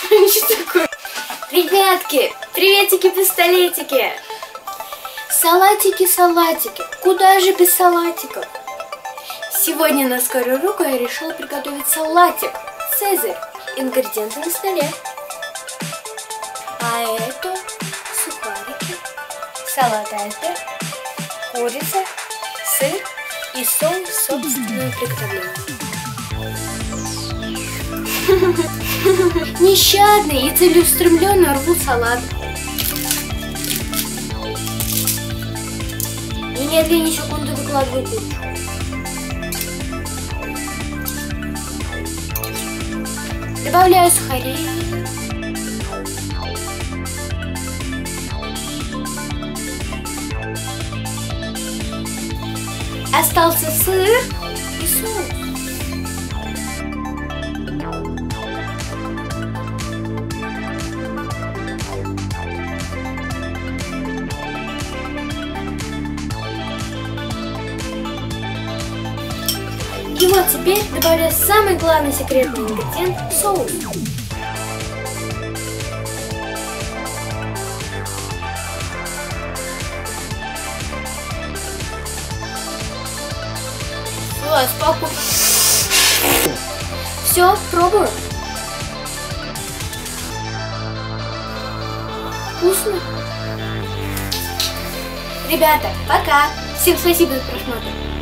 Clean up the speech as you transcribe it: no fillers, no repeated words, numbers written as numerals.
Что такое? Ребятки, приветики-пистолетики. Салатики. Куда же без салатиков? Сегодня на скорую руку я решила приготовить салатик Цезарь. Ингредиенты на столе. А это сухарики, салат Альпер, курица, сыр и соус собственного приготовления. Нещадный и целеустремленно рву салат. Немедленно секунду выкладываю курочку. Добавляю сухари. Остался сыр и соус. И вот теперь добавляю самый главный секретный ингредиент – соус. Спокойно. Все, пробую. Вкусно. Ребята, пока. Всем спасибо за просмотр.